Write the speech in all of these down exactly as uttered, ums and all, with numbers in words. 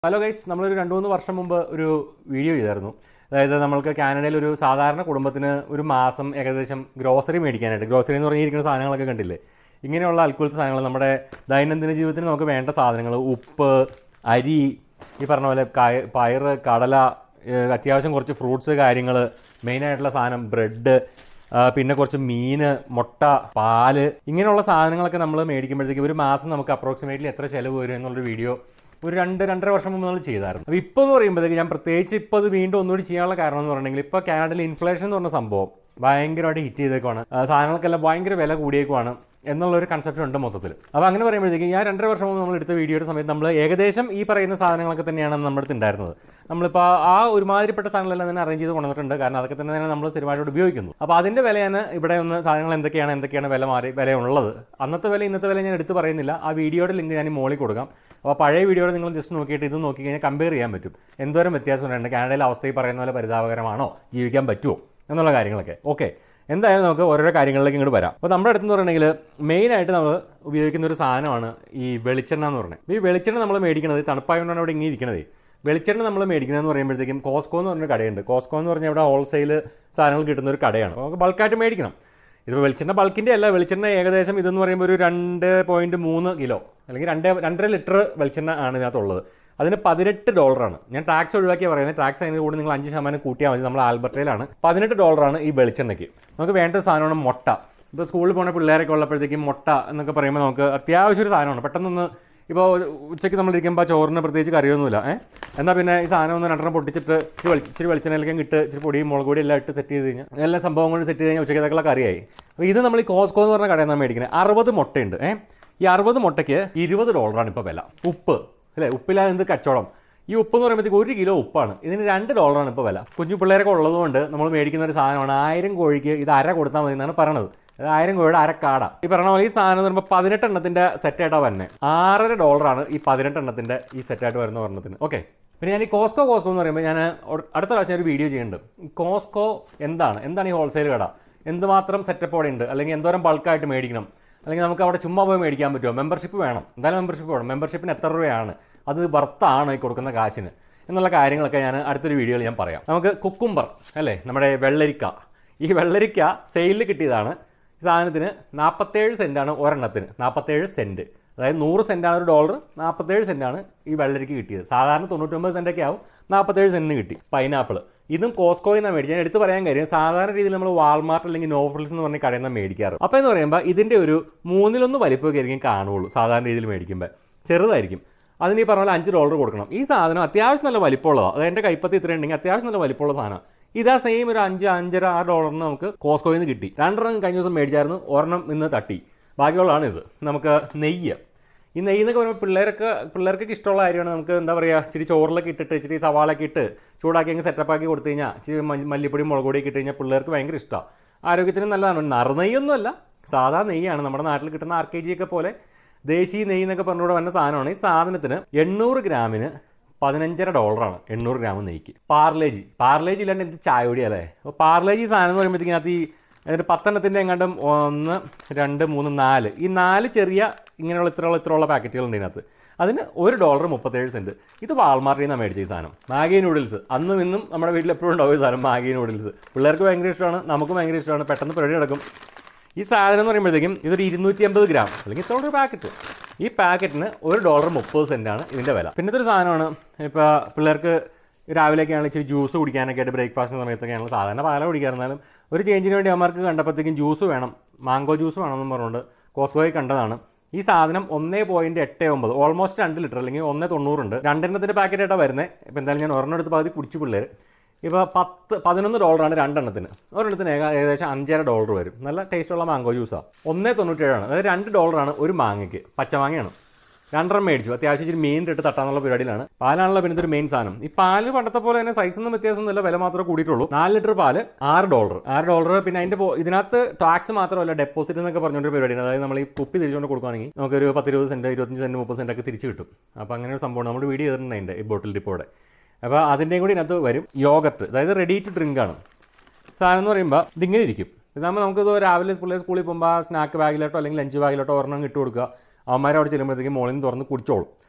Hello guys, നമ്മളൊരു രണ്ട് മൂന്ന് വർഷം മുമ്പ് ഒരു വീഡിയോ ചെയ്തായിരുന്നു. അതായത് നമ്മൾക്ക് കാനഡയിൽ ഒരു സാധാരണ കുടുംബത്തിന് ഒരു മാസം ഏകദേശം ഗ്രോസറി മേടിക്കാനായിട്ട്, ഗ്രോസറി എന്ന് പറഞ്ഞിരിക്കുന്ന സാധനങ്ങളൊക്കെ കണ്ടില്ലേ, ഇങ്ങനെയുള്ള അൽക്കുലത്തെ സാധനങ്ങൾ, നമ്മുടെ ദൈനംദിന ജീവിതത്തിന് നമുക്ക് വേണ്ട സാധനങ്ങൾ, ഉപ്പ്, അരി, ഈ പറഞ്ഞ പോലെ പയർ, കടല, അത്യാവശ്യം കുറച്ച് ഫ്രൂട്ട്സ് കാര്യങ്ങൾ, മെയിനായിട്ടുള്ള സാധനം ബ്രെഡ്, പിന്നെ കുറച്ച് മീൻ, മുട്ട, പാല്, ഇങ്ങനെയുള്ള സാധനങ്ങളൊക്കെ നമ്മൾ മേടിക്കുമ്പോഴത്തേക്ക് ഒരു മാസം നമുക്ക് അപ്രോക്സിമേറ്റ്ലി എത്ര ചിലവ് വരും എന്നുള്ളൊരു വീഡിയോ ഒരു രണ്ട് രണ്ടര വർഷം മുമ്പ് നമ്മൾ ചെയ്തായിരുന്നു. അപ്പോൾ ഇപ്പോൾ എന്ന് പറയുമ്പോഴത്തേക്ക് ഞാൻ പ്രത്യേകിച്ച് ഇപ്പോൾ അത് വീണ്ടും ഒന്നുകൂടി ചെയ്യാനുള്ള കാരണം എന്ന് പറഞ്ഞിട്ടുണ്ടെങ്കിൽ, ഇപ്പോൾ കാനഡയിൽ ഇൻഫ്ലേഷൻ എന്ന് പറഞ്ഞ സംഭവം ഭയങ്കരമായിട്ട് ഹിറ്റ് ചെയ്തേക്കുവാണ്, സാധനങ്ങൾക്കെല്ലാം ഭയങ്കര വില കൂടിയേക്കുവാണ് എന്നുള്ളൊരു കൺസെപ്റ്റ് ഉണ്ട് മൊത്തത്തിൽ. അപ്പോൾ അങ്ങനെ പറയുമ്പോഴത്തേക്ക് ഞാൻ രണ്ടര വർഷം മുമ്പ് നമ്മൾ എടുത്ത വീഡിയോയുടെ സമയത്ത് നമ്മൾ ഏകദേശം ഈ പറയുന്ന സാധനങ്ങളൊക്കെ തന്നെയാണ് നമ്മുടെ അടുത്ത് ഉണ്ടായിരുന്നത്. നമ്മളിപ്പോൾ ആ ഒരുമാതിരിപ്പെട്ട സാധനങ്ങളെല്ലാം തന്നെ അറേഞ്ച് ചെയ്ത് കൊണ്ടുവന്നിട്ടുണ്ട്. കാരണം അതൊക്കെ തന്നെ തന്നെ നമ്മൾ സ്ഥിരമായിട്ട് ഉപയോഗിക്കുന്നു. അപ്പോൾ അതിൻ്റെ വിലയാണ് ഇവിടെ ഒന്ന് സാധനങ്ങൾ എന്തൊക്കെയാണ് എന്തൊക്കെയാണ് വില മാറി വിലയുള്ളത്. അന്നത്തെ വില ഇന്നത്തെ വില ഞാൻ എടുത്ത് പറയുന്നില്ല. ആ വീഡിയോയുടെ ലിങ്ക് ഞാൻ മോളിൽ കൊടുക്കാം. അപ്പോൾ പഴയ വീഡിയോയിൽ നിങ്ങൾ ജസ്റ്റ് നോക്കിയിട്ട് ഇത് നോക്കി കഴിഞ്ഞാൽ കമ്പയർ ചെയ്യാൻ പറ്റും എന്തോരം വ്യത്യാസമുണ്ട്, കാനഡയിലെ അവസ്ഥയിൽ പറയുന്ന പോലെ പരിതാപകരമാണോ, ജീവിക്കാൻ പറ്റുമോ എന്നുള്ള കാര്യങ്ങളൊക്കെ. ഓക്കെ, എന്തായാലും നമുക്ക് ഓരോരോ കാര്യങ്ങളിലേക്ക് ഇങ്ങോട്ട് വരാം. അപ്പോൾ നമ്മുടെ അടുത്ത് എന്ന് പറഞ്ഞിട്ടുണ്ടെങ്കിൽ മെയിനായിട്ട് നമ്മൾ ഉപയോഗിക്കുന്ന ഒരു സാധനമാണ് ഈ വെളിച്ചെണ്ണ എന്ന് പറഞ്ഞത്. ഈ വെളിച്ചെണ്ണ നമ്മൾ മേടിക്കുന്നത് തണുപ്പായതുകൊണ്ടാണ് ഇവിടെ ഇങ്ങനെ ഇരിക്കുന്നത്. വെളിച്ചെണ്ണ നമ്മൾ മേടിക്കുന്നതെന്ന് പറയുമ്പോഴത്തേക്കും കോസ്കോ എന്ന് പറഞ്ഞൊരു കടയുണ്ട്. കോസ്കോ എന്ന് പറഞ്ഞാൽ ഇവിടെ ഹോൾസെയിൽ സാധനങ്ങൾ കിട്ടുന്ന ഒരു കടയാണ്. അപ്പോൾ നമുക്ക് ബൾക്കായിട്ട് മേടിക്കണം. ഇതിപ്പോൾ വെളിച്ചെണ്ണ ബൾക്കിൻ്റെ അല്ല, വെളിച്ചെണ്ണ ഏകദേശം ഇതെന്ന് പറയുമ്പോൾ ഒരു രണ്ട് പോയിൻറ്റ് മൂന്ന് കിലോ അല്ലെങ്കിൽ രണ്ട് രണ്ടര ലിറ്റർ വെളിച്ചെണ്ണ ആണ് ഇതിനകത്തുള്ളത്. അതിന് പതിനെട്ട് ഡോളറാണ്. ഞാൻ ടാക്സ് ഒഴിവാക്കിയാണ് പറയുന്നത്. ടാക്സ് അതിന് കൂടി നിങ്ങൾ അഞ്ച് ശതമാനം കൂട്ടിയാൽ മതി. നമ്മൾ ആൽബർട്ടയിലാണ്. പതിനെട്ട് ഡോളറാണ് ഈ വെളിച്ചെണ്ണയ്ക്ക്. നമുക്ക് വേണ്ട ഒരു സാധനമാണ് മുട്ട. ഇപ്പോൾ സ്കൂളിൽ പോകുന്ന പിള്ളേരൊക്കെ ഉള്ളപ്പോഴത്തേക്കും മുട്ട എന്നൊക്കെ പറയുമ്പോൾ നമുക്ക് അത്യാവശ്യം ഒരു സാധനമാണ്. പെട്ടെന്നൊന്ന് ഇപ്പോൾ ഉച്ചയ്ക്ക് നമ്മളിരിക്കുമ്പോൾ ചോറിന് പ്രത്യേകിച്ച് കറിയൊന്നുമില്ല, ഏഹ് എന്നാൽ പിന്നെ ഈ സാധനം ഒന്ന് രണ്ടെണ്ണം പൊട്ടിച്ചിട്ട് ഇച്ചിരി വെളി ഇച്ചിരി വെളിച്ചെണ്ണയിലേക്കും ഇട്ട് ഇച്ചിരി പൊടിയും മുളക് പൊടി എല്ലാം ഇട്ട് സെറ്റ് ചെയ്ത് കഴിഞ്ഞാൽ എല്ലാ സംഭവം കൊണ്ട് സെറ്റ് ചെയ്ത് കഴിഞ്ഞാൽ ഉച്ചയ്ക്കത്തേക്കുള്ള കറിയായി. അപ്പോൾ ഇത് നമ്മൾ ഈ കോസ്കോ എന്ന് പറഞ്ഞ കടയിൽ നിന്നാണ് മേടിക്കുന്നത്. അറുപത് മുട്ടയുണ്ട്. ഏഹ് ഈ അറുപത് മുട്ടയ്ക്ക് ഇരുപത് ഡോളറാണ് ഇപ്പോൾ വില. ഉപ്പ് അല്ലേ, ഉപ്പില്ലാതെ എന്ത് കച്ചവടം. ഈ ഉപ്പ് എന്ന് പറയുമ്പോഴത്തേക്ക് ഒരു കിലോ ഉപ്പാണ്. ഇതിന് രണ്ട് ഡോളറാണ് ഇപ്പോൾ വില. കുഞ്ഞു പിള്ളേരൊക്കെ ഉള്ളതുകൊണ്ട് നമ്മൾ മേടിക്കുന്ന ഒരു സാധനമാണ്. ആയിരം കോഴിക്ക് ഇത് അര കൊടുത്താൽ മതി എന്നാണ് പറയണത്. അത് ആയിരം കോഴിയുടെ അരക്കാട. ഈ പറഞ്ഞ പോലെ ഈ സാധനം എന്ന് പറയുമ്പോൾ പതിനെട്ട് എണ്ണത്തിൻ്റെ സെറ്റായിട്ടാണ് വരുന്നത്. ആറര ഡോളറാണ് ഈ പതിനെട്ട് എണ്ണത്തിൻ്റെ ഈ സെറ്റായിട്ട് വരുന്ന ഒരെണ്ണത്തിന്. ഓക്കെ, പിന്നെ ഞാൻ ഈ കോസ്കോ കോസ്കോ എന്ന് പറയുമ്പോൾ ഞാൻ അടുത്ത പ്രാവശ്യം ഒരു വീഡിയോ ചെയ്യുന്നുണ്ട്. കോസ്കോ എന്താണ് എന്താണ് ഈ ഹോൾസെയിൽ കട, എന്തുമാത്രം സെറ്റപ്പോടെ ഉണ്ട്, അല്ലെങ്കിൽ എന്തോരം ബൾക്കായിട്ട് മേടിക്കണം, അല്ലെങ്കിൽ നമുക്ക് അവിടെ ചുമ്മാ പോയി മേടിക്കാൻ പറ്റുമോ, മെമ്പർഷിപ്പ് വേണം, എന്തായാലും മെമ്പർഷിപ്പ് വേണം, മെമ്പർഷിപ്പിന് എത്ര രൂപയാണ്, അത് വർത്താണ് ഈ കൊടുക്കുന്ന കാശിന് എന്നുള്ള കാര്യങ്ങളൊക്കെ ഞാൻ അടുത്തൊരു വീഡിയോയിൽ ഞാൻ പറയാം. നമുക്ക് കുക്കുംബർ അല്ലേ, നമ്മുടെ വെള്ളരിക്ക. ഈ വെള്ളരിക്ക സെയിലിൽ കിട്ടിയതാണ്. ഈ സാധനത്തിന് നാൽപ്പത്തേഴ് സെൻറ്റാണ് ഒരെണ്ണത്തിന്. നാൽപ്പത്തേഴ് സെൻറ്റ്, അതായത് നൂറ് സെൻറ്റാണ് ഒരു ഡോളർ, നാൽപ്പത്തേഴ് സെൻറ്റാണ് ഈ വെള്ളരിക്ക് കിട്ടിയത്. സാധാരണ തൊണ്ണൂറ്റൊമ്പത് സെൻറ്റൊക്കെ ആവും, നാൽപ്പത്തേഴ് സെൻറ്റിന് കിട്ടി. പൈനാപ്പിൾ ഇതും കോസ്കോയിൽ നിന്നാണ് മേടിച്ചത്. ഞാൻ എടുത്ത് പറയാൻ കാര്യം, സാധാരണ രീതിയിൽ നമ്മൾ വാൾമാർട്ട് അല്ലെങ്കിൽ നോഫ്രിൽസ് എന്ന് പറഞ്ഞ കടയിൽ നിന്നാണ് മേടിക്കാറ്. അപ്പോൾ എന്ന് പറയുമ്പോൾ ഇതിൻ്റെ ഒരു മൂന്നിലൊന്ന് വലിപ്പമൊക്കെ ആയിരിക്കും കാണുള്ളൂ സാധാരണ രീതിയിൽ മേടിക്കുമ്പോൾ, ചെറുതായിരിക്കും. അതിന് ഈ പറഞ്ഞ പോലെ അഞ്ച് ഡോളർ കൊടുക്കണം. ഈ സാധനം അത്യാവശ്യം നല്ല വലിപ്പമുള്ളതാണ്. അത് എൻ്റെ കൈപ്പത്തി ഇത്രയും ഉണ്ടെങ്കിൽ അത്യാവശ്യം നല്ല വലിപ്പമുള്ള സാധനം. ഇതാ സെയിം ഒരു അഞ്ച് അഞ്ചര ആറ് ഡോളറിന് നമുക്ക് കോസ്കോയിൽ നിന്ന് കിട്ടി. രണ്ടെണ്ണം കഴിഞ്ഞ ദിവസം മേടിച്ചായിരുന്നു, ഒരെണ്ണം ഇന്ന് തട്ടി. ബാക്കിയുള്ളതാണ് ഇത്. നമുക്ക് നെയ്യ്. ഈ നെയ്യ് എന്നൊക്കെ പറയുമ്പോൾ പിള്ളേർക്ക് പിള്ളേർക്കൊക്കെ ഇഷ്ടമുള്ള കാര്യമാണ്. നമുക്ക് എന്താ പറയുക, ഇച്ചിരി ചോറിലൊക്കെ ഇട്ടിട്ട് ഇച്ചിരി സവാളൊക്കെ ഇട്ട് ചൂടാക്കി അങ്ങ് സെറ്റപ്പാക്കി കൊടുത്തു കഴിഞ്ഞാൽ, ഇച്ചിരി മല്ലിപ്പൊടി മുളക് പൊടിയൊക്കെ ഇട്ട് കഴിഞ്ഞാൽ പിള്ളേർക്ക് ഭയങ്കര ഇഷ്ടമാണ്. ആരോഗ്യത്തിന് നല്ലതാണ്. നറുനെയ്യൊന്നും അല്ല, സാധാ നെയ്യാണ്. നമ്മുടെ നാട്ടിൽ കിട്ടുന്ന ആർ കെ ജി ഒക്കെ പോലെ ദേശീയ നെയ്യ് എന്നൊക്കെ പറഞ്ഞുകൂടെ വന്ന സാധനമാണ്. ഈ സാധനത്തിന് എണ്ണൂറ് ഗ്രാമിന് പതിനഞ്ചര ഡോളറാണ്. എണ്ണൂറ് ഗ്രാം നെയ്ക്ക്. പാർലേജി പാർലേജി ഇല്ലാണ്ട് എന്ത് ചായ പൊടിയല്ലേ. അപ്പോൾ പാർലേജി സാധനം എന്ന് പറയുമ്പോഴത്തേക്കും അത് ഈ അതിൻ്റെ പത്തെണ്ണത്തിൻ്റെ എങ്ങാണ്ടും ഒന്ന് രണ്ട് മൂന്ന് നാല് ഈ നാല് ചെറിയ ഇങ്ങനെയുള്ള ഇത്രയുള്ള ഇത്രയുള്ള പാക്കറ്റുകളുണ്ട് ഇതിനകത്ത്. അതിന് ഒരു ഡോളർ മുപ്പത്തേഴ് സെൻറ്റ്. ഇത് വാൾമാർട്ടിൽ നിന്നാണ് മേടിച്ച ഈ സാധനം. മാഗി നൂഡിൽസ് അന്നും ഇന്നും നമ്മുടെ വീട്ടിൽ എപ്പോഴും ഉണ്ടാവും ഈ സാധനം. മാഗി നൂഡിൽസ് പിള്ളേർക്ക് ഭയങ്കര ഇഷ്ടമാണ്, നമുക്കും ഭയങ്കര ഇഷ്ടമാണ്. പെട്ടെന്ന് പരിപാടി നടക്കും. ഈ സാധനം എന്ന് പറയുമ്പോഴത്തേക്കും ഇതൊരു ഇരുന്നൂറ്റി അമ്പത് ഗ്രാം അല്ലെങ്കിൽ ഇത്ര ഒരു പാക്കറ്റ്. ഈ പാക്കറ്റിന് ഒരു ഡോളർ മുപ്പത് സെൻറ്റാണ് ഇതിൻ്റെ വില. പിന്നത്തെ ഒരു സാധനമാണ്, ഇപ്പോൾ പിള്ളേർക്ക് രാവിലെയൊക്കെ ആണെങ്കിൽ ഇച്ചിരി ജ്യൂസ് കുടിക്കാനൊക്കെ ആയിട്ട് ബ്രേക്ക്ഫാസ്റ്റിന് സമയത്തൊക്കെയാണ് സാധാരണ പാല കുടിക്കാറുണ്ടാലും ഒരു ചേഞ്ചിന് വേണ്ടി അവന്മാർക്ക് കണ്ടപ്പോഴത്തേക്കും ജ്യൂസ് വേണം, മാംഗോ ജ്യൂസ് വേണമെന്ന് പറഞ്ഞുകൊണ്ട് കോസ്കോയിൽ കണ്ടതാണ്. ഈ സാധനം ഒന്നേ പോയിൻറ്റ് എട്ട് ഒമ്പത് ഓൾമോസ്റ്റ് രണ്ട് ലിറ്റർ അല്ലെങ്കിൽ ഒന്നേ തൊണ്ണൂറുണ്ട്. രണ്ടെണ്ണത്തിൻ്റെ പാക്കറ്റായിട്ടാണ് വരുന്നത്. ഇപ്പോൾ എന്തായാലും ഞാൻ ഒരെണ്ണം എടുത്ത് പകുതി കുടിച്ചു പിള്ളേർ. ഇപ്പോൾ പത്ത് പതിനൊന്ന് ഡോളറാണ് രണ്ടെണ്ണത്തിന്. ഒരെണ്ണത്തിന് ഏകദേശം അഞ്ചര ഡോളർ വരും. നല്ല ടേസ്റ്റുള്ള മാംഗോ ജ്യൂസാണ്. ഒന്നേ തൊണ്ണൂറ്റേഴാണ്. അതായത് രണ്ട് ഡോളറാണ് ഒരു മാങ്ങയ്ക്ക്. പച്ചമാങ്ങയാണ്. രണ്ടെണ്ണം മേടിച്ചു. അത്യാവശ്യം ഇച്ചിരി മീൻ ഇട്ട് തട്ടാനുള്ള പരിപാടിയിലാണ്. പാലാണല്ലോ പിന്നെ ഇതൊരു മെയിൻ സാധനം. ഈ പാല് പണ്ടത്തെ പോലെ തന്നെ സൈസൊന്നും വ്യത്യാസമൊന്നുമില്ല, വില മാത്രമേ കൂടിയിട്ടുള്ളൂ. നാല് ലിറ്റർ പാല് ആറ് ഡോളർ ആറ് ഡോളർ പിന്നെ അതിൻ്റെ ഇതിനകത്ത് ടാക്സ് മാത്രമല്ല ഡെപ്പോസിറ്റ് എന്നൊക്കെ പറഞ്ഞൊരു പരിപാടിയാണ്. അതായത് നമ്മൾ ഈ കുപ്പി തിരിച്ചുകൊണ്ട് കൊടുക്കുകയാണെങ്കിൽ നമുക്കൊരു പത്തിരുപത് സെൻറ്റ് ഇരുപത്തഞ്ച് സെൻറ്റ് മുപ്പത് സെൻറ്റൊക്കെ തിരിച്ച് കിട്ടും. അപ്പോൾ അങ്ങനെ ഒരു സംഭവം നമ്മൾ വീഡിയോ ചെയ്തിട്ടുണ്ട് അതിൻ്റെ ഈ ബോട്ടിൽ ഡിപ്പോടെ. അപ്പോൾ അതിൻ്റെയും കൂടി ഇതിനകത്ത് വരും. യോഗർട്ട്, അതായത് റെഡി ടു ഡ്രിങ്ക് ആണ് സാധനം എന്ന് പറയുമ്പോൾ ഇതിങ്ങനെ ഇരിക്കും. ഇതാകുമ്പോൾ നമുക്കിത് രാവിലെ പിള്ളേർ സ്കൂളിൽ പോകുമ്പോൾ സ്നാക്ക് ബാഗിലോട്ടോ അല്ലെങ്കിൽ ലഞ്ച് ബാഗിലോട്ടോ ഒരെണ്ണം ഇട്ട് കൊടുക്കുക. അവന്മാർ അവിടെ ചെല്ലുമ്പോഴത്തേക്കും മോളിൽ നിന്ന് തുറന്ന് കുടിച്ചോളും.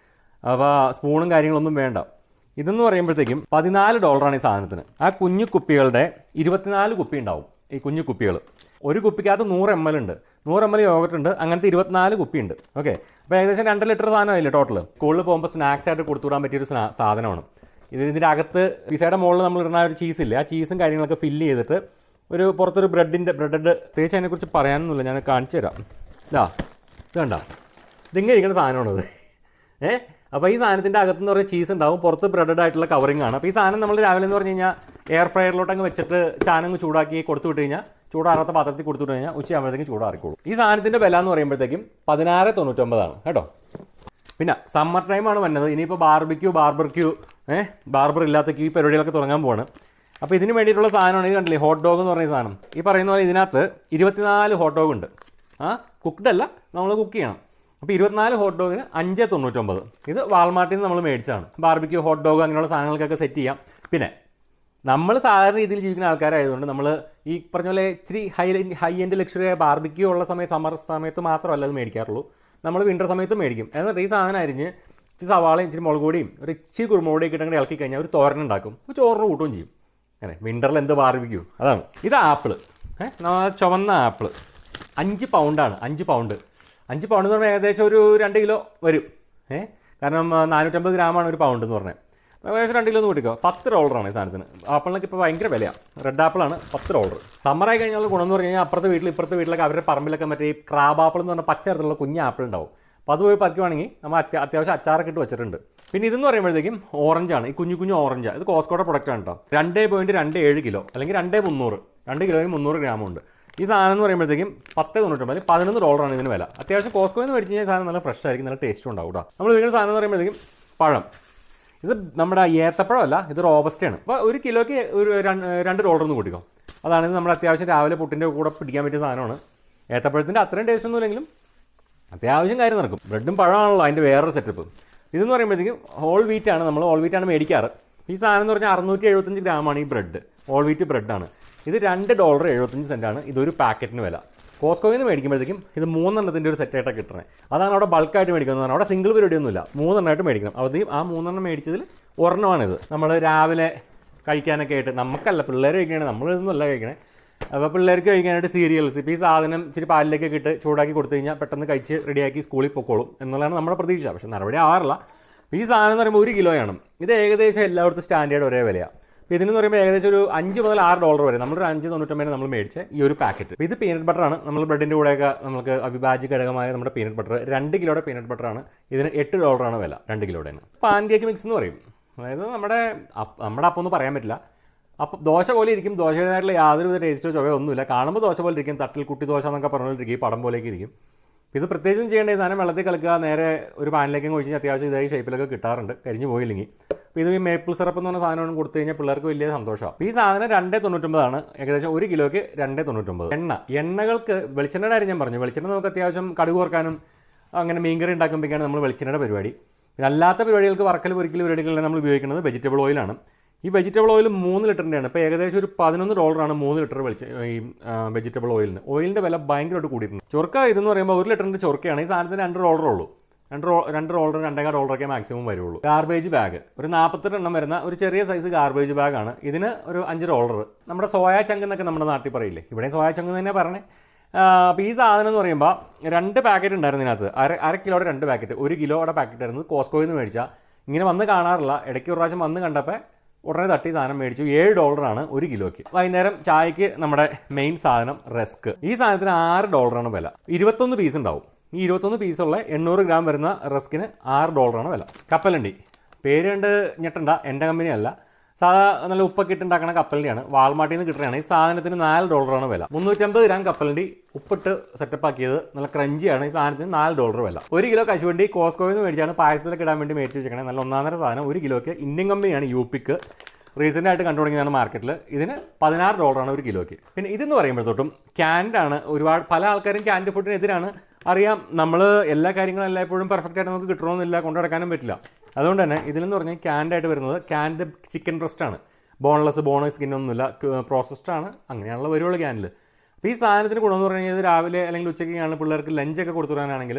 അപ്പോൾ സ്പൂണും കാര്യങ്ങളൊന്നും വേണ്ട. ഇതെന്ന് പറയുമ്പോഴത്തേക്കും പതിനാല് ഡോളറാണ് ഈ സാധനത്തിന്. ആ കുഞ്ഞു കുപ്പികളുടെ ഇരുപത്തിനാല് കുപ്പി ഉണ്ടാവും. ഈ കുഞ്ഞു കുപ്പികൾ ഒരു കുപ്പിക്കകത്ത് നൂറ് എം എൽ ഉണ്ട്, നൂറ് എം എൽ യോഗട്ട് ഉണ്ട്, അങ്ങനത്തെ ഇരുപത്തിനാല് കുപ്പി ഉണ്ട്. ഓക്കെ, അപ്പോൾ ഏകദേശം രണ്ട് ലിറ്റർ സാധനമായില്ലേ ടോട്ടൽ. സ്കൂളിൽ പോകുമ്പോൾ സ്നാക്സ് ആയിട്ട് കൊടുത്തു വിടാൻ പറ്റിയൊരു സാധനമാണ് ഇത്. ഇതിൻ്റെ അകത്ത് പിസയുടെ മുകളിൽ നമ്മൾ ഇടുന്ന ഒരു ചീസില്ലേ, ആ ചീസും കാര്യങ്ങളൊക്കെ ഫില്ല് ചെയ്തിട്ട് ഒരു പുറത്തൊരു ബ്രെഡിൻ്റെ ബ്രെഡ് പ്രത്യേകിച്ച് അതിനെക്കുറിച്ച് പറയാനൊന്നുമില്ല, ഞാൻ കാണിച്ചു തരാം. ഇതാ ഇത് കണ്ടോ, ഇതിങ്ങനെ ഇരിക്കുന്ന സാധനമാണത്. ഏഹ് അപ്പോൾ ഈ സാധനത്തിൻ്റെ അകത്തെന്ന് പറയുന്ന ചീസ് ഉണ്ടാവും, പുറത്ത് ബ്രെഡഡ് ആയിട്ടുള്ള കവറിംഗ് ആണ്. അപ്പോൾ ഈ സാധനം നമ്മൾ രാവിലെ എന്ന് പറഞ്ഞു കഴിഞ്ഞാൽ എയർ ഫ്രയറിലോട്ട് അങ്ങ് വെച്ചിട്ട് ചാനങ്ങ് ചൂടാക്കി കൊടുത്തു വിട്ട് കഴിഞ്ഞാൽ, ചൂടാറാത്ത പാത്രത്തിൽ കൊടുത്തു വിട്ട് കഴിഞ്ഞാൽ ഉച്ചയാകുമ്പോഴത്തേക്കും ചൂടാറിക്കോളൂ. ഈ സാധനത്തിൻ്റെ വില എന്ന് പറയുമ്പോഴത്തേക്കും പതിനാറ് തൊണ്ണൂറ്റൊമ്പതാണ് കേട്ടോ. പിന്നെ സമ്മർ ടൈമാണ് വന്നത്. ഇനിയിപ്പോൾ ബാർബിക്യൂ ബാർബർക്യൂ ഏഹ് ബാർബർ ഇല്ലാത്ത ക്യൂ പരിപാടികളൊക്കെ തുടങ്ങാൻ പോവാണ്. അപ്പോൾ ഇതിന് വേണ്ടിയിട്ടുള്ള സാധനമാണ് ഇത് കണ്ടില്ലേ, ഹോട്ട് ഡോഗ് എന്ന് പറഞ്ഞ സാധനം. ഈ പറയുന്ന പോലെ ഇതിനകത്ത് ഇരുപത്തിനാല് ഹോട്ട് ഡോഗ് ഉണ്ട്. ആ കുക്ക്ഡ് അല്ല, നമ്മൾ കുക്ക് ചെയ്യണം. അപ്പോൾ ഇരുപത്തിനാല് ഹോട്ട് ഡോഗിന് അഞ്ച് തൊണ്ണൂറ്റൊമ്പത്. ഇത് വാൾമാർട്ടിൽ നിന്ന് നമ്മൾ മേടിച്ചാണ്. ബാർബിക്യൂ ഹോട്ട് ഡോഗ് അങ്ങനെയുള്ള സാധനങ്ങൾക്കൊക്കെ സെറ്റ് ചെയ്യാം. പിന്നെ നമ്മൾ സാധാരണ രീതിയിൽ ജീവിക്കുന്ന ആൾക്കാരായതുകൊണ്ട് നമ്മൾ ഈ പറഞ്ഞ പോലെ ഇച്ചിരി high high end luxury barbecue ഉള്ള സമയത്ത് സമ്മർ സമയത്ത് മാത്രമല്ല അത് മേടിക്കാറുള്ളൂ, നമ്മൾ വിൻ്റർ സമയത്ത് മേടിക്കും. എന്നിട്ട് ഈ സാധനം അരിഞ്ഞ് ഇച്ചിരി സവാളയും ഇച്ചിരി മുളക് പൊടിയും ഒരു ഇച്ചിരി കുരുമുളകൊടിയൊക്കെ ഇട്ടങ്ങനെ ഇളക്കി കഴിഞ്ഞാൽ ഒരു തോരനുണ്ടാക്കും, ചോറിന് കൂട്ടുകയും ചെയ്യും. അങ്ങനെ വിൻ്ററിൽ എന്ത് ബാർബിക്യൂ അതാണ്. ഇത് ആപ്പിൾ, ഏഹ് ചുവന്ന ആപ്പിൾ അഞ്ച് പൗണ്ടാണ്. അഞ്ച് പൗണ്ട് അഞ്ച് പൗണ്ട് എന്ന് പറഞ്ഞാൽ ഏകദേശം ഒരു രണ്ട് കിലോ വരും. ഏഹ് കാരണം നാനൂറ്റമ്പത് ഗ്രാമാണ് ഒരു പൗണ്ട് എന്ന് പറഞ്ഞാൽ, ഏകദേശം രണ്ട് കിലോ ഒന്ന് കൂട്ടിക്കോ. പത്ത് ഡോളറാണ് ഈ സാധനത്തിന്. ആപ്പിളിനൊക്കെ ഇപ്പോൾ ഭയങ്കര വിലയാണ്. റെഡ് ആപ്പിളാണ് പത്ത് ഡോളർ. സമ്മറായി കഴിഞ്ഞാൽ ഗുണമെന്ന് പറഞ്ഞു കഴിഞ്ഞാൽ അപ്പുറത്തെ വീട്ടിൽ ഇപ്പുറത്തെ വീട്ടിലൊക്കെ അവരുടെ പറമ്പിലൊക്കെ മറ്റേ ഈ ക്രാബ് ആപ്പിൾ എന്ന് പറഞ്ഞാൽ പച്ച നിറത്തിലുള്ള കുഞ്ഞ് ആപ്പിൾ ഉണ്ടാവും. അപ്പോൾ അത് പോയി പറിക്കുവാണെങ്കിൽ നമ്മൾ അത്യ അത്യാവശ്യം അച്ചാറൊക്കെ ഇട്ട് വെച്ചിട്ടുണ്ട്. പിന്നെ ഇതെന്ന് പറയുമ്പോഴത്തേക്കും ഓറഞ്ചാണ്, ഈ കുഞ്ഞു കുഞ്ഞു ഓറഞ്ചാണ്. ഇത് കോസ്കോയുടെ പ്രൊഡക്റ്റാണ് കേട്ടോ. രണ്ട് പോയിൻറ്റ് രണ്ട് ഏഴ് കിലോ അല്ലെങ്കിൽ രണ്ട് മുന്നൂറ് രണ്ട് കിലോയും മുന്നൂറ് ഗ്രാമുണ്ട്. ഈ സാധനം എന്ന് പറയുമ്പോഴത്തേക്കും പത്ത് തൊണ്ണൂറ്റൊമ്പത് പതിനൊന്ന് ഡോളറാണ് ഇതിന് വില. അത്യാവശ്യം കോസ്കോയിൽ നിന്ന് മേടിച്ച് കഴിഞ്ഞാൽ സാധനം നല്ല ഫ്രഷ് ആയിരിക്കും, നല്ല ടേസ്റ്റും ഉണ്ടാവും കേട്ടോ. നമ്മൾ ഉപയോഗിക്കുന്ന സാധനം എന്ന് പറയുമ്പോഴത്തേക്കും പഴം, ഇത് നമ്മുടെ ഏത്തപ്പഴമല്ല, ഇത് റോബസ്റ്റയാണ്. അപ്പോൾ ഒരു കിലോയ്ക്ക് ഒരു രണ്ട് ഡോളർ ഒന്ന് കൂട്ടിക്കോ. അതാണ് ഇത് നമ്മുടെ അത്യാവശ്യം രാവിലെ പുട്ടിൻ്റെ കൂടെ പിടിക്കാൻ പറ്റിയ സാധനമാണ്. ഏത്തപ്പഴത്തിൻ്റെ അത്രയും ടേസ്റ്റ് ഒന്നും ഇല്ലെങ്കിലും അത്യാവശ്യം കാര്യം നടക്കും. ബ്രെഡും പഴമാണല്ലോ അതിൻ്റെ വേറൊരു സെറ്റപ്പ്. ഇതെന്ന് പറയുമ്പോഴത്തേക്കും ഹോൾ വീറ്റാണ്, നമ്മൾ ഹോൾ വീറ്റാണ് മേടിക്കാറ്. ഈ സാധനം എന്ന് പറഞ്ഞാൽ അറുന്നൂറ്റി എഴുപത്തഞ്ച് ഗ്രാമാണ് ഈ ബ്രെഡ്, ഹോൾ വീറ്റ് ബ്രെഡാണ്. ഇത് രണ്ട് ഡോളർ എഴുപത്തഞ്ച് സെൻറ്റാണ് ഇതൊരു പാക്കറ്റിന് വില. കോസ്കോയിൽ നിന്ന് മേടിക്കുമ്പോഴത്തേക്കും ഇത് മൂന്നെണ്ണത്തിൻ്റെ ഒരു സെറ്റായിട്ടൊക്കെ കിട്ടണേ. അതാണ് അവിടെ ബൾക്കായിട്ട് മേടിക്കുന്നതാണ്. അവിടെ സിംഗിൾ പരിപാടിയൊന്നുമില്ല, മൂന്നെണ്ണമായിട്ട് മേടിക്കണം. അവധിയും ആ മൂന്നെണ്ണം മേടിച്ചതിൽ ഒരെണ്ണമാണിത്. നമ്മൾ രാവിലെ കഴിക്കാനൊക്കെ ആയിട്ട്, നമുക്കല്ല പിള്ളേർ കഴിക്കണേ, നമ്മൾ ഇതൊന്നുമല്ല കഴിക്കണേ. അപ്പോൾ പിള്ളേർക്ക് കഴിക്കാനായിട്ട് സീരിയൽസ്, ഇപ്പോൾ ഈ സാധനം ഇച്ചിരി പാലിലേക്കൊക്കെ ഇട്ട് ചൂടാക്കി കൊടുത്തു കഴിഞ്ഞാൽ പെട്ടെന്ന് കഴിച്ച് റെഡിയാക്കി സ്കൂളിൽ പൊക്കോളും എന്നുള്ളതാണ് നമ്മുടെ പ്രതീക്ഷ. പക്ഷേ നടപടി ആവാറില്ല. ഈ സാധനം എന്ന് പറയുമ്പോൾ ഒരു കിലോയാണ്. ഇത് ഏകദേശം എല്ലായിടത്തും സ്റ്റാൻഡേർഡ് ഒരേ വിലയാണ്. അപ്പോൾ ഇതിനെന്ന് പറയുമ്പോൾ ഏകദേശം ഒരു അഞ്ച് മുതൽ ആറ് ഡോളർ വരെ നമ്മളൊരു അഞ്ച് തൊണ്ണൂറ്റൊമ്പതിന് നമ്മൾ മേടിച്ച ഈ ഒരു പാക്കറ്റ്. ഇത് പീനട്ട് ബട്ടറാണ്. നമ്മൾ ബ്രെഡിൻ്റെ കൂടെയൊക്കെ നമുക്ക് അവിഭാജ്യ ഘടകമായ നമ്മുടെ പീനട്ട് ബട്ടർ, രണ്ട് കിലോയുടെ പീനട്ട് ബട്ടറാണ്. ഇതിന് എട്ട് ഡോളറാണ് വില, രണ്ട് കിലോയുടെ. പാൻ കേക്ക് മിക്സ് എന്ന് പറയും. അതായത് നമ്മുടെ നമ്മുടെ അപ്പം ഒന്നും പറയാൻ പറ്റില്ല. അപ്പം ദോശ പോലെ ഇരിക്കും, ദോശയുടേതായിട്ടുള്ള യാതൊരുവിധ ടേസ്റ്റോ ചൊവ്വയോ ഒന്നുമില്ല. കാണുമ്പോൾ ദോശ പോലെ ഇരിക്കും, തട്ടിൽ കുട്ടി ദോശ എന്നൊക്കെ പറഞ്ഞുകൊണ്ടിരിക്കും, ഈ പടം പോലേക്ക് ഇരിക്കും. ഇത് പ്രത്യേകിച്ചും ചെയ്യേണ്ട ഈ സാധനം വെള്ളത്തിൽ കലക്കുക, നേരെ ഒരു പാനിലേക്ക് ഒഴിച്ച് കഴിഞ്ഞാൽ അത്യാവശ്യം ഇതായി ഷേപ്പിലൊക്കെ കിട്ടാറുണ്ട്, കരിഞ്ഞു പോയില്ലെങ്കിൽ. അപ്പോൾ ഇത് ഈ മേപ്പിൾ സിറപ്പ് എന്ന് പറഞ്ഞ സാധനം കൊടുത്തു കഴിഞ്ഞാൽ പിള്ളേർക്ക് വലിയ സന്തോഷമാണ്. അപ്പോൾ ഈ സാധനം രണ്ട് തൊണ്ണൂറ്റൊമ്പതാണ്, ഏകദേശം ഒരു കിലോയ്ക്ക് രണ്ട് തൊണ്ണൂറ്റൊമ്പത്. എണ്ണ എണ്ണകൾക്ക് വെളിച്ചെണ്ണയുടെ കാര്യം ഞാൻ പറഞ്ഞു. വെളിച്ചെണ്ണ നമുക്ക് അത്യാവശ്യം കടുക് വറുക്കാനും അങ്ങനെ മീൻകറി ഉണ്ടാക്കുമ്പോഴേക്കാണ് നമ്മൾ വെളിച്ചെണ്ണയുടെ പരിപാടി. പിന്നെ അല്ലാത്ത പരിപാടികൾക്ക് വറക്കൽ പൊരിക്കൽ പരിപാടികളിൽ നമ്മൾ ഉപയോഗിക്കുന്നത് വെജിറ്റബിൾ ഓയിലാണ്. ഈ വെജിറ്റബിൾ ഓയിൽ മൂന്ന് ലിറ്ററിൻ്റെയാണ്. ഇപ്പോൾ ഏകദേശം ഒരു പതിനൊന്ന് ഡോളറാണ് മൂന്ന് ലിറ്റർ വെളിച്ച ഈ വെജിറ്റബിൾ ഓയിലിന്. ഓയിലിൻ്റെ വില ഭയങ്കരമായിട്ട് കൂടിയിട്ടുണ്ട്. ചൊറുക്ക ഇതെന്ന് പറയുമ്പോൾ ഒരു ലിറ്ററിൻ്റെ ചൊറുക്കയാണ്. ഈ സാധനത്തിന് രണ്ട് ഡോളറേ ഉള്ളൂ. രണ്ട് റോ രണ്ട് ഡോളർ രണ്ടേകാൽ ഡോളറൊക്കെ മാക്സിമം വരുള്ളൂ. ഗാർബേജ് ബാഗ് ഒരു നാൽപ്പത്തെട്ട് എണ്ണം വരുന്ന ഒരു ചെറിയ സൈസ് ഗാർബേജ് ബാഗാണ്. ഇതിന് ഒരു അഞ്ച് ഡോളർ. നമ്മുടെ സോയ ചങ്ക് എന്നൊക്കെ നമ്മുടെ നാട്ടിൽ പറയില്ലേ, ഇവിടെയും സോയ ചങ്ക് തന്നെ പറഞ്ഞേ. അപ്പോൾ ഈ സാധനം എന്ന് പറയുമ്പോൾ രണ്ട് പാക്കറ്റ് ഉണ്ടായിരുന്നു ഇതിനകത്ത്. അര അര കിലോയുടെ രണ്ട് പാക്കറ്റ്, ഒരു കിലോയുടെ പാക്കറ്റ് ആയിരുന്നു. കോസ്കോയിൽ നിന്ന് മേടിച്ചാൽ ഇങ്ങനെ വന്ന് കാണാറില്ല. ഇടയ്ക്ക് ഒരു പ്രാവശ്യം വന്ന് കണ്ടപ്പോൾ ഉടനെ തട്ടി സാധനം മേടിച്ചു. ഏഴ് ഡോളറാണ് ഒരു കിലോയ്ക്ക്. വൈകുന്നേരം ചായക്ക് നമ്മുടെ മെയിൻ സാധനം റസ്ക്. ഈ സാധനത്തിന് ആറ് ഡോളറാണ് വില. ഇരുപത്തൊന്ന് പീസ് ഉണ്ടാവും. ഈ ഇരുപത്തൊന്ന് പീസുള്ള എണ്ണൂറ് ഗ്രാം വരുന്ന റസ്കിന് ആറ് ഡോളറാണ് വില. കപ്പലണ്ടി പേര് കണ്ട് ഞെട്ടണ്ട, എൻ്റെ കമ്പനിയല്ല, സാധാ നല്ല ഉപ്പൊക്കെ ഇട്ടുണ്ടാക്കണ കപ്പലണ്ടിയാണ്. വാൾമാർട്ടിൽ നിന്ന് കിട്ടുന്നതാണ്. ഈ സാധനത്തിന് നാല് ഡോളറാണ് വില. മുന്നൂറ്റമ്പത് ഗ്രാം കപ്പലണ്ടി ഉപ്പിട്ട് സെറ്റപ്പ് ആക്കിയത്, നല്ല ക്രഞ്ചിയാണ്. ഈ സാധനത്തിന് നാല് ഡോളർ വില. ഒരു കിലോ കശുവണ്ടി കോസ്കോയിൽ നിന്ന് മേടിച്ചാണ് പായസത്തിലൊക്കെ ഇടാൻ വേണ്ടി മേടിച്ച് വെച്ചേക്കണേ. നല്ല ഒന്നാമത്തെ സാധനം. ഒരു കിലോയ്ക്ക് ഇന്ത്യൻ കമ്പനിയാണ് യൂപ്പിക്ക്. റീസെൻ്റ് ആയിട്ട് കണ്ടു തുടങ്ങിയതാണ് മാർക്കറ്റിൽ. ഇതിന് പതിനാറ് ഡോളറാണ് ഒരു കിലോയ്ക്ക്. പിന്നെ ഇതെന്ന് പറയുമ്പോഴത്തോട്ടും ക്യാൻഡാണ്. ഒരുപാട് പല ആൾക്കാരും ക്യാൻഡ് ഫുഡിനെതിരാണ്. അറിയാം, നമ്മൾ എല്ലാ കാര്യങ്ങളും എല്ലായ്പ്പോഴും പെർഫെക്റ്റ് ആയിട്ട് നമുക്ക് കിട്ടണമെന്നില്ല, കൊണ്ടു നടക്കാനും പറ്റില്ല. അതുകൊണ്ട് തന്നെ ഇതിലെന്ന് പറഞ്ഞാൽ ക്യാൻഡായിട്ട് വരുന്നത് ക്യാൻഡ് ചിക്കൻ ബ്രസ്റ്റാണ്. ബോൺലെസ് ബോൺ സ്കിന്നൊന്നുമില്ല, പ്രോസസ്ഡാണ്. അങ്ങനെയാണല്ലോ വരുവുള്ള ക്യാനിൽ. അപ്പോൾ ഈ സാധനത്തിന് ഗുണമെന്ന് പറഞ്ഞു കഴിഞ്ഞാൽ രാവിലെ അല്ലെങ്കിൽ ഉച്ചയ്ക്കാണ് പിള്ളേർക്ക് ലഞ്ചൊക്കെ കൊടുത്തു വിടാനാണെങ്കിൽ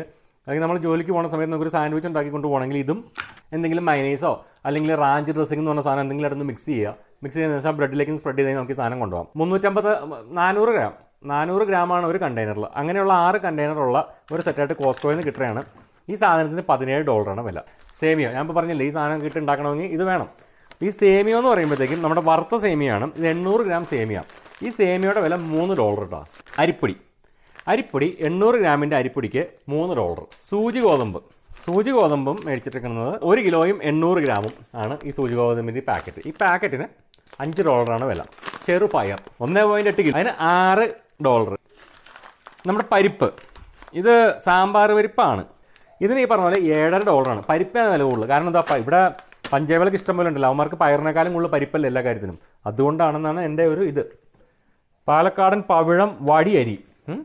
അല്ലെങ്കിൽ നമ്മൾ ജോലിക്ക് പോകുന്ന സമയത്ത് നമുക്കൊരു സാൻഡ്വിച്ച് ഉണ്ടാക്കിക്കൊണ്ട് പോകണമെങ്കിൽ ഇതും എന്തെങ്കിലും മൈനൈസോ അല്ലെങ്കിൽ റാഞ്ച് ഡ്രസ്സിംഗ് എന്ന് പറഞ്ഞ സാധനം എന്തെങ്കിലും അടുത്ത് മിക്സ് ചെയ്യുക. മിക്സ് ചെയ്യുന്ന ശേഷം ബ്രെഡിലേക്ക് സ്പ്രെഡ് ചെയ്ത് നമുക്ക് ഈ സാധനം കൊണ്ടുപോകാം. മുന്നൂറ്റമ്പത് നാനൂറ് ഗ്രാം നാനൂറ് ഗ്രാമാണ് ഒരു കണ്ടെയ്നറിൽ. അങ്ങനെയുള്ള ആറ് കണ്ടെയ്നറുള്ള ഒരു സെറ്റായിട്ട് കോസ്റ്റ്കോയിൽ നിന്ന് കിട്ടുകയാണ്. ഈ സാധനത്തിന് പതിനേഴ് ഡോളറാണ് വില. സേമിയോ ഞാൻ ഇപ്പോൾ പറഞ്ഞില്ലേ, ഈ സാധനം കിട്ടി ഉണ്ടാക്കണമെങ്കിൽ ഇത് വേണം. ഈ സേമിയോ എന്ന് പറയുമ്പോഴത്തേക്കും നമ്മുടെ വറുത്ത സേമിയാണ്. ഇത് എണ്ണൂറ് ഗ്രാം സേമിയ. ഈ സേമിയയുടെ വില മൂന്ന് ഡോളർ കേട്ടോ. അരിപ്പൊടി അരിപ്പൊടി എണ്ണൂറ് ഗ്രാമിൻ്റെ അരിപ്പൊടിക്ക് മൂന്ന് ഡോളർ. സൂചി ഗോതമ്പ് സൂചി ഗോതമ്പും മേടിച്ചിട്ടിരിക്കുന്നത് ഒരു കിലോയും എണ്ണൂറ് ഗ്രാമും ആണ് ഈ സൂചി ഗോതമ്പിൻ്റെ പാക്കറ്റ്. ഈ പാക്കറ്റിന് അഞ്ച് ഡോളറാണ് വില. ചെറുപയർ ഒന്നേ പോയിൻറ്റ് എട്ട് കിലോ, അതിന് ആറ് ഡോളർ. നമ്മുടെ പരിപ്പ്, ഇത് സാമ്പാർ പരിപ്പാണ്. ഇതിന് ഈ പറഞ്ഞ പോലെ ഏഴര ഡോളറാണ്. പരിപ്പാണ് വില കൂടുതൽ. കാരണം എന്താ, ഇവിടെ പഞ്ചാബിലൊക്കെ ഇഷ്ടം പോലെ ഉണ്ടല്ലോ, അവന്മാർക്ക് പയറിനേക്കാളും കൂടുതൽ പരിപ്പല്ല എല്ലാ കാര്യത്തിനും. അതുകൊണ്ടാണെന്നാണ് എൻ്റെ ഒരു ഇത്. പാലക്കാടൻ പവിഴം വടിയരി.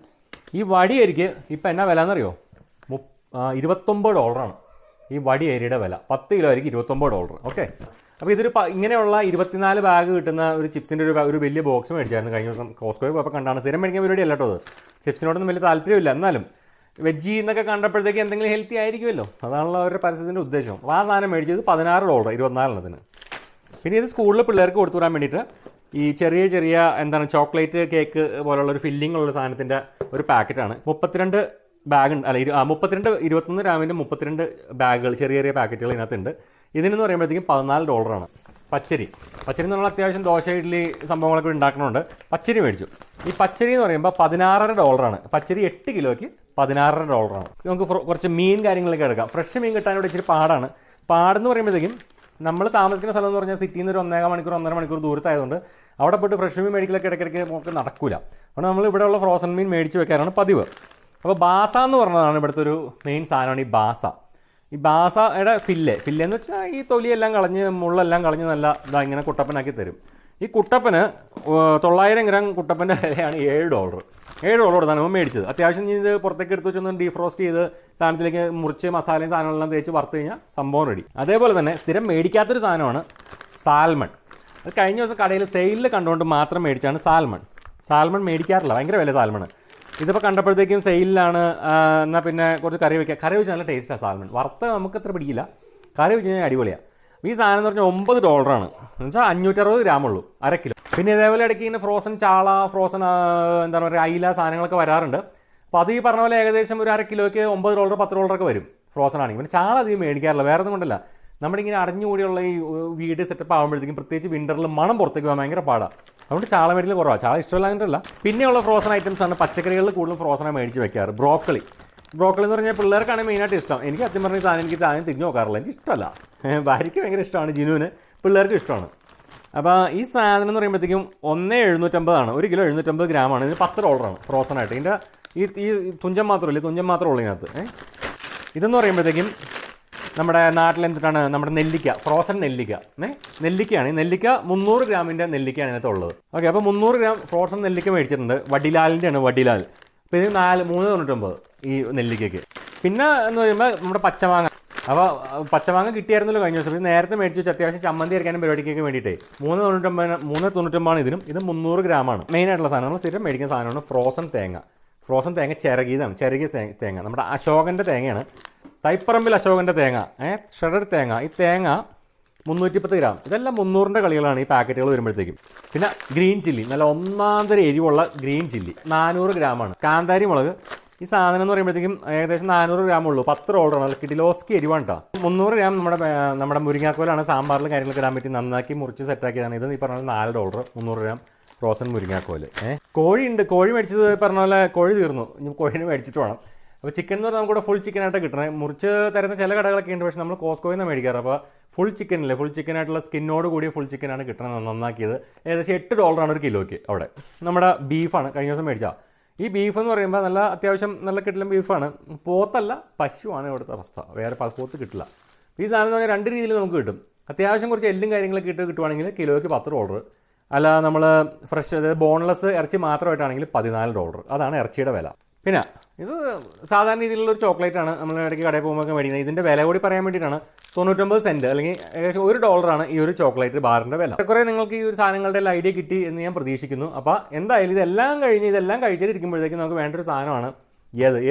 ഈ വടിയരിക്ക് ഇപ്പം എന്നാ വില എന്നറിയോ? മു ഇരുപത്തൊമ്പത് ഡോളറാണ് ഈ വടിയരിയുടെ വില. പത്ത് കിലോ അരിക്ക് ഇരുപത്തൊമ്പത് ഡോളർ. ഓക്കെ, അപ്പോൾ ഇതൊരു ഇങ്ങനെയുള്ള ഇരുപത്തിനാല് ബാഗ് കിട്ടുന്ന ഒരു ചിപ്സിൻ്റെ ഒരു ഒരു വലിയ ബോക്സ് മേടിച്ചായിരുന്നു കഴിഞ്ഞ ദിവസം. കോസ്കോയിൽ പോയപ്പോൾ കണ്ടാണ്. സ്ഥിരം മേടിക്കാൻ പരിപാടി അല്ല കേട്ടോ അത്. ചിപ്സിനോടൊന്നും വലിയ താല്പര്യമില്ല. എന്നാലും വെജ് എന്നൊക്കെ കണ്ടപ്പോഴത്തേക്ക് എന്തെങ്കിലും ഹെൽത്തി ആയിരിക്കുമല്ലോ, അതാണല്ലോ അവരുടെ പരസ്യത്തിൻ്റെ ഉദ്ദേശം. അപ്പോൾ ആ സാധനം മേടിച്ചത് പതിനാറ് ഡോളർ ഇരുപത്തിനാലെണ്ണത്തിന്. പിന്നെ ഇത് സ്കൂളിൽ പിള്ളേർക്ക് കൊടുത്തു വിടാൻ വേണ്ടിയിട്ട് ഈ ചെറിയ ചെറിയ എന്താണ് ചോക്ലേറ്റ് കേക്ക് പോലുള്ള ഒരു ഫില്ലിംഗ് ഉള്ള സാധനത്തിൻ്റെ ഒരു പാക്കറ്റാണ്. മുപ്പത്തിരണ്ട് ബാഗ് ഉണ്ട്, അല്ല ഇരു മുപ്പത്തിരണ്ട് ഇരുപത്തൊന്ന് ഗ്രാമിൻ്റെ മുപ്പത്തിരണ്ട് ബാഗുകൾ, ചെറിയ ചെറിയ പാക്കറ്റുകൾ ഇതിനകത്തുണ്ട്. ഇതിനെന്ന് പറയുമ്പോഴത്തേക്കും പതിനാല് ഡോളറാണ്. പച്ചരി പച്ചരി എന്ന് പറഞ്ഞാൽ അത്യാവശ്യം ദോശ ഇഡ്ഡലി സംഭവങ്ങളൊക്കെ ഉണ്ടാക്കണമുണ്ട്. പച്ചരി മേടിച്ചു. ഈ പച്ചരി എന്ന് പറയുമ്പോൾ പതിനാറര ഡോളറാണ്. പച്ചരി എട്ട് കിലോയ്ക്ക് പതിനാറര ഡോളറാണ്. നമുക്ക് കുറച്ച് മീൻ കാര്യങ്ങളൊക്കെ എടുക്കാം. ഫ്രഷ് മീൻ കിട്ടാനിവിടെ ഇച്ചിരി പാടാണ്. പാടെന്ന് പറയുമ്പോഴത്തേക്കും നമ്മൾ താമസിക്കുന്ന സ്ഥലം എന്ന് പറഞ്ഞാൽ സിറ്റിയിൽ നിന്ന് ഒരു ഒന്നേകാൽ മണിക്കൂർ ഒന്നര മണിക്കൂർ ദൂരത്തായതുകൊണ്ട് അവിടെ പോയിട്ട് ഫ്രഷ് മീൻ മേടിക്കലൊക്കെ ഇടയ്ക്കിടയ്ക്ക് നമുക്ക് നടക്കില്ല. അപ്പോൾ നമ്മൾ ഇവിടെയുള്ള ഫ്രോസൺ മീൻ മേടിച്ച് വെക്കാറാണ് പതിവ്. അപ്പോൾ ബാസ എന്ന് പറഞ്ഞതാണ് ഇവിടുത്തെ ഒരു മെയിൻ സാധനമാണ് ഈ ബാസ. ഈ ബാസയുടെ ഫില്ലെ ഫില്ലെ എന്ന് വെച്ചാൽ ഈ തൊലിയെല്ലാം കളഞ്ഞ് മുള്ളെല്ലാം കളഞ്ഞ് നല്ല ഇതാ ഇങ്ങനെ കുട്ടപ്പനാക്കി തരും. ഈ കുട്ടപ്പന് തൊള്ളായിരം ഗ്രാം കുട്ടപ്പൻ്റെ വിലയാണ് ഏഴ് ഡോളർ. ഏഴ് ഡോളർ കൊടുത്താണ് നമ്മൾ മേടിച്ചത്. അത്യാവശ്യം ഇത് പുറത്തേക്ക് എടുത്ത് വെച്ചൊന്ന് ഡീഫ്രോസ്റ്റ് ചെയ്ത് സാധനത്തിലേക്ക് മുറിച്ച് മസാലയും സാധനങ്ങളെല്ലാം തേച്ച് വറുത്ത് കഴിഞ്ഞാൽ സംഭവം റെഡി. അതേപോലെ തന്നെ സ്ഥിരം മേടിക്കാത്തൊരു സാധനമാണ് സാൽമൺ. അത് കഴിഞ്ഞ ദിവസം കടയിൽ സെയിലിൽ കണ്ടുകൊണ്ട് മാത്രം മേടിച്ചാണ് സാൽമൺ. സാൽമൺ മേടിക്കാറില്ല, ഭയങ്കര വില സാൽമൺ. ഇതിപ്പോൾ കണ്ടപ്പോഴത്തേക്കും സെയിലിലാണ്. എന്നാൽ പിന്നെ കുറച്ച് കറി വയ്ക്കുക. കറി വെച്ച് നല്ല ടേസ്റ്റാണ് സാൽമൺ. വറുത്ത് നമുക്ക് അത്ര പിടിക്കില്ല, കറി വെച്ച് കഴിഞ്ഞാൽ അടിപൊളിയാണ്. ഈ സാധനം എന്ന് പറഞ്ഞാൽ ഒമ്പത് ഡോളറാണ്. എന്ന് വെച്ചാൽ അഞ്ഞൂറ്ററുപത് ഗ്രാമുള്ളൂ, അര കിലോ. പിന്നെ ഇതേപോലെ ഇടയ്ക്ക് ഇങ്ങനെ ഫ്രോസൺ ചാള, ഫ്രോസൺ എന്താണ് പറയുക അയില സാധനങ്ങളൊക്കെ വരാറുണ്ട്. അപ്പോൾ അത് ഈ പറഞ്ഞ പോലെ ഏകദേശം ഒരു അര കിലോയ്ക്ക് ഒമ്പത് ഡോളർ പത്ത് ഡോളറൊക്കെ വരും ഫ്രോസൺ ആണെങ്കിൽ. പിന്നെ ചാള അധികം മേടിക്കാറില്ല, വേറെ ഒന്നും കൊണ്ടല്ല. നമ്മുടെ ഇങ്ങനെ അടഞ്ഞുകൂടിയുള്ള ഈ വീട് സെറ്റപ്പ് ആകുമ്പോഴത്തേക്കും പ്രത്യേകിച്ച് വിൻ്ററിൽ മണം പുറത്തേക്ക് പോകാൻ ഭയങ്കര പാടാണ്. അതുകൊണ്ട് ചാള മേടിക്കൽ കുറവാണ്. ചാള ഇഷ്ടമില്ലാഞ്ഞിട്ടല്ല. പിന്നെയുള്ള ഫ്രോസൺ ഐറ്റംസ് ആണ് പച്ചക്കറികളിൽ കൂടുതലും ഫ്രോസണായി മേടിച്ച് വെക്കാറ്. ബ്രോക്കളി ബ്രോക്കളി എന്ന് പറഞ്ഞാൽ പിള്ളേർക്കാണ് മെയിനായിട്ട് ഇഷ്ടം. എനിക്ക് സത്യം പറഞ്ഞ സാധനം എനിക്ക് സാധനം തിരിഞ്ഞു നോക്കാറില്ല, എനിക്ക് ഇഷ്ടമല്ല. ഭാര്യയ്ക്ക് ഭയങ്കര ഇഷ്ടമാണ്, ജിനുവിന്, പിള്ളേർക്ക് ഇഷ്ടമാണ്. അപ്പോൾ ഈ സാധനം എന്ന് പറയുമ്പോഴത്തേക്കും ഒന്നേ എഴുന്നൂറ്റമ്പതാണ്. ഒരു കിലോ എഴുന്നൂറ്റമ്പത് ഗ്രാമാണ്. ഇതിന് പത്ത് ഡോളറാണ് ഫ്രോസണായിട്ട്. ഇതിൻ്റെ ഈ ഈ തുഞ്ചം മാത്രമല്ല, തുഞ്ചം മാത്രമേ ഉള്ളൂ ഇതിനകത്ത്. ഇതെന്ന് പറയുമ്പോഴത്തേക്കും നമ്മുടെ നാട്ടിൽ എന്തിട്ടാണ് നമ്മുടെ നെല്ലിക്ക, ഫ്രോസൺ നെല്ലിക്ക. ഏ നെല്ലിക്കയാണ്. ഈ നെല്ലിക്ക മുന്നൂറ് ഗ്രാമിൻ്റെ നെല്ലിക്കയാണ് ഇതിനകത്ത് ഉള്ളത്. ഓക്കെ, അപ്പോൾ മുന്നൂറ് ഗ്രാം ഫ്രോസൺ നെല്ലിക്ക മേടിച്ചിട്ടുണ്ട്. വടിലാലിൻ്റെയാണ്, വടിലാൽ. അപ്പോൾ ഇത് നാല് മൂന്ന് തൊണ്ണൂറ്റൊമ്പത് ഈ നെല്ലിക്കയ്ക്ക്. പിന്നെ എന്ന് പറയുമ്പോൾ നമ്മുടെ പച്ചമാങ്ങ. അപ്പോൾ പച്ചമാങ്ങ കിട്ടിയായിരുന്നല്ലോ കഴിഞ്ഞ ദിവസം. ഇത് നേരത്തെ മേടിച്ച് വെച്ച് അത്യാവശ്യം ചമ്മന്തി അരയ്ക്കാനും പരിപാടിക്കൊക്കെ വേണ്ടിയിട്ടേ മൂന്ന് തൊണ്ണൂറ്റൊമ്പത് മൂന്ന് തൊണ്ണൂറ്റൊമ്പതാണ് ഇതിനും. ഇത് മുന്നൂറ് ഗ്രാമാണ്. മെയിനായിട്ടുള്ള സാധനം നമ്മൾ സ്ഥിരം മേടിക്കുന്ന സാധനമാണ് ഫ്രോസൺ തേങ്ങ. ഫ്രോസൺ തേങ്ങ ചിരകിയതാണ്, ചിരകിയ തേങ്ങ. നമ്മുടെ അശോകൻ്റെ തേങ്ങയാണ്, തൈപ്പറമ്പിൽ അശോകൻ്റെ തേങ്ങ, ഏഹ് ഷെഡഡ് തേങ്ങ. ഈ തേങ്ങ മുന്നൂറ്റിപ്പത്ത് ഗ്രാം. ഇതെല്ലാം മുന്നൂറിൻ്റെ കളികളാണ് ഈ പാക്കറ്റുകൾ വരുമ്പോഴത്തേക്കും. പിന്നെ ഗ്രീൻ ചില്ലി, നല്ല ഒന്നാന്തര എരിവുള്ള ഗ്രീൻ ചില്ലി നാനൂറ് ഗ്രാമാണ്. കാന്താരി മുളക്, ഈ സാധനം എന്ന് പറയുമ്പോഴത്തേക്കും ഏകദേശം നാനൂറ് ഗ്രാമുള്ളൂ, പത്ത് ഡോളറാണ്. നല്ല കിഡിലോസ്കി എരിവാണ് കേട്ടോ. മുന്നൂറ് ഗ്രാം നമ്മുടെ നമ്മുടെ മുരിങ്ങാക്കോലാണ്. സാമ്പാറിൽ കാര്യങ്ങളൊക്കെ ഇടാൻ പറ്റി നന്നാക്കി മുറിച്ച് സെറ്റാക്കിയതാണ്. ഇത് ഈ പറഞ്ഞ നാല് ഡോളർ മുന്നൂറ് ഗ്രാം ഫ്രോസൺ മുരിങ്ങാക്കോൽ. ഏഹ് കോഴി ഉണ്ട്. കോഴി മേടിച്ചത് പറഞ്ഞ പോലെ കോഴി തീർന്നു, ഇനി കോഴിനെ മേടിച്ചിട്ട് വേണം. അപ്പോൾ ചിക്കൻ എന്ന് പറഞ്ഞാൽ നമുക്കിവിടെ ഫുൾ ചിക്കനായിട്ട് കിട്ടണേ. മുറിച്ച് തരുന്ന ചില കടകളൊക്കെ ഉണ്ട്, പക്ഷേ നമ്മൾ കോസ്കോയിൽ നിന്ന് മേടിക്കാറ്. അപ്പോൾ ഫുൾ ചിക്കനില്ലേ, ഫുൾ ചിക്കനായിട്ടുള്ള സ്കിന്നോട് കൂടിയ ഫുൾ ചിക്കനാണ് കിട്ടണത്, നന്നാക്കിയത്. ഏകദേശം എട്ട് ഡോളറാണ് ഒരു കിലോയ്ക്ക്. അവിടെ നമ്മുടെ ബീഫാണ് കഴിഞ്ഞ ദിവസം മേടിച്ചാൽ. ഈ ബീഫ് എന്ന് പറയുമ്പോൾ നല്ല അത്യാവശ്യം നല്ല കിട്ടലും ബീഫാണ്. പോത്തല്ല, പശുവാണ് ഇവിടുത്തെ അവസ്ഥ. വേറെ പോത്ത് കിട്ടില്ല. ഈ സാധനം എന്ന് പറഞ്ഞാൽ രണ്ട് രീതിയിൽ നമുക്ക് കിട്ടും. അത്യാവശ്യം കുറച്ച് എല്ലും കാര്യങ്ങളൊക്കെ ഇട്ട് കിട്ടുവാണെങ്കിൽ കിലോയ്ക്ക് പത്ത് ഡോളർ. അല്ല നമ്മൾ ഫ്രഷ് അതായത് ബോൺലെസ് ഇറച്ചി മാത്രമായിട്ടാണെങ്കിൽ പതിനാല് ഡോളർ. അതാണ് ഇറച്ചിയുടെ വില. പിന്നെ ഇത് സാധാരണ രീതിയിലുള്ളൊരു ചോക്ലേറ്റാണ്. നമ്മൾ ഇടയ്ക്ക് കടയിൽ പോകുമ്പോൾ മേടിക്കുന്നത്. ഇതിൻ്റെ വില കൂടി പറയാൻ വേണ്ടിയിട്ടാണ്. തൊണ്ണൂറ്റൊമ്പത് സെൻറ്റ് അല്ലെങ്കിൽ ഏകദേശം ഒരു ഡോളറാണ് ഈ ഒരു ചോക്ലേറ്റ് ബാറിൻ്റെ വില. കുറേ നിങ്ങൾക്ക് ഈ ഒരു സാധനങ്ങളുടെ എല്ലാം ഐഡിയ കിട്ടി എന്ന് ഞാൻ പ്രതീക്ഷിക്കുന്നു. അപ്പോൾ എന്തായാലും ഇതെല്ലാം കഴിഞ്ഞ് ഇതെല്ലാം കഴിച്ചിട്ടിരിക്കുമ്പോഴത്തേക്കും നമുക്ക് വേണ്ട ഒരു സാധനമാണ് ഏത് ഏത്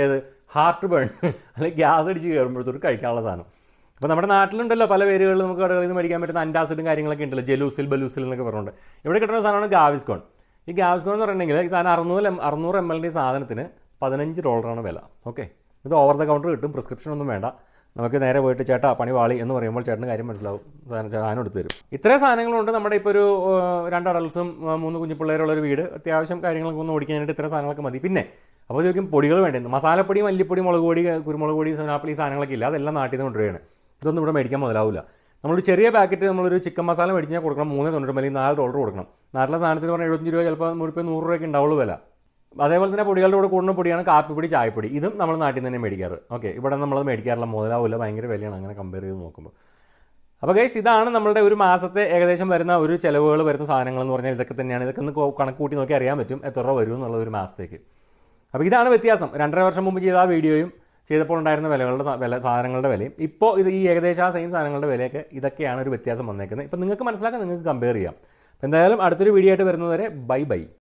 ഹാർട്ട് ബേൺ അല്ലെങ്കിൽ ഗ്യാസ് അടിച്ച് കയറുമ്പോഴത്തോട്ട് കഴിക്കാനുള്ള സാധനം. അപ്പോൾ നമ്മുടെ നാട്ടിലുണ്ടല്ലോ പല പേരുകളിൽ നമുക്ക് കടകളിൽ നിന്ന് മേടിക്കാൻ പറ്റുന്ന അൻറ്റാസിഡും കാര്യങ്ങളൊക്കെ ഉണ്ടല്ലോ, ജലൂസിൽ ബലൂസിൽ എന്നൊക്കെ പറഞ്ഞുകൊണ്ട്. ഇവിടെ കിട്ടുന്ന സാധനമാണ് ഗാവിസ്കോൺ. ഈ ഗാവിസ്കോൺ എന്ന് പറഞ്ഞിട്ടുണ്ടെങ്കിൽ ഈ സാധനം അറുന്നൂറ് എം അറുന്നൂറ് എം എല്ലിൻ്റെ സാധനത്തിന് പതിനഞ്ച് ഡോളറാണ് വില. ഓക്കെ, ഇത് ഓവർ ദ കൗണ്ടർ കിട്ടും, പ്രിസ്ക്രിപ്ഷൻ ഒന്നും വേണ്ട. നമുക്ക് നേരെ പോയിട്ട് ചേട്ടാ പണി വാളി എന്ന് പറയുമ്പോൾ ചേട്ടന് കാര്യം മനസ്സിലാവും, സാധനം സാധനം എടുത്ത് തരും. ഇത്രയും സാധനങ്ങളുണ്ട് നമ്മുടെ ഇപ്പോൾ ഒരു രണ്ട് അഡൽസും മൂന്ന് കുഞ്ഞു പിള്ളേരുള്ളൊരു വീട്, അത്യാവശ്യം കാര്യങ്ങളൊക്കെ ഒന്ന് ഓടിക്കാനായിട്ട് ഇത്ര സാധനങ്ങളൊക്കെ മതി. പിന്നെ അപ്പോൾ ചോദിക്കും പൊടികൾ വേണ്ടത്, മസാലപ്പൊടി, മല്ലിപ്പൊടി, മുളക് പൊടി, കുരുമുളക് പൊടി, സോനാപ്പിൾ, ഈ സാധനങ്ങളൊക്കെ ഇല്ല, അതെല്ലാം നാട്ടിൽ നിന്ന് കൊണ്ടുവരികയാണ്. ഇതൊന്നും ഇവിടെ മേടിക്കാൻ മുതലാവില്ല. നമ്മളൊരു ചെറിയ പാക്കറ്റ് നമ്മളൊരു ചിക്കൻ മസാല മേടിച്ചാൽ കൊടുക്കണം മൂന്ന് തൊണ്ണൂറ് അല്ലെങ്കിൽ നാല് ഡോളർ കൊടുക്കണം. നാട്ടിലെ സാധനത്തിന് പറഞ്ഞാൽ എഴുപത്തഞ്ച് രൂപ ചിലപ്പോൾ നൂറ് നൂറ് രൂപയ്ക്ക് ഉണ്ടാവുള്ളൂ വില. അതേപോലെ തന്നെ പൊടികളുടെ കൂടെ കൂടുന്ന പൊടിയാണ് കാപ്പിപ്പൊടി, ചായപ്പൊടി. ഇതും നമ്മൾ നാട്ടിൽ നിന്ന് തന്നെ മേടിക്കാറ്. ഓക്കെ, ഇവിടെ നമ്മളത് മേടിക്കാറില്ല, മുതലാവില്ല, ഭയങ്കര വിലയാണ് അങ്ങനെ കമ്പയർ ചെയ്ത് നോക്കുമ്പോൾ. അപ്പോൾ ഗൈസ് ഇതാണ് നമ്മളുടെ ഒരു മാസത്തെ ഏകദേശം വരുന്ന ഒരു ചിലവുകൾ വരുന്ന സാധനങ്ങൾ എന്ന് പറഞ്ഞാൽ ഇതൊക്കെ തന്നെയാണ്. ഇതൊക്കെ ഒന്ന് കണക്ക് കൂട്ടി നോക്കി അറിയാൻ പറ്റും എത്ര രൂപ വരും എന്നുള്ള ഒരു മാസത്തേക്ക്. അപ്പോൾ ഇതാണ് വ്യത്യാസം. രണ്ടര വർഷം മുമ്പ് ചെയ്ത ആ വീഡിയോയും ചെയ്തപ്പോൾ ഉണ്ടായിരുന്ന വിലകളുടെ വില സാധനങ്ങളുടെ വിലയും ഇപ്പോൾ ഇത് ഈ ഏകദേശം ആ സെയിം സാധനങ്ങളുടെ വിലയൊക്കെ ഇതൊക്കെയാണ് ഒരു വ്യത്യാസം വന്നേക്കുന്നത്. ഇപ്പം നിങ്ങൾക്ക് മനസ്സിലാക്കാൻ നിങ്ങൾക്ക് കമ്പയർ ചെയ്യാം. അപ്പോൾ എന്തായാലും അടുത്തൊരു വീഡിയോ ആയിട്ട് വരുന്നതുവരെ ബൈ ബൈ.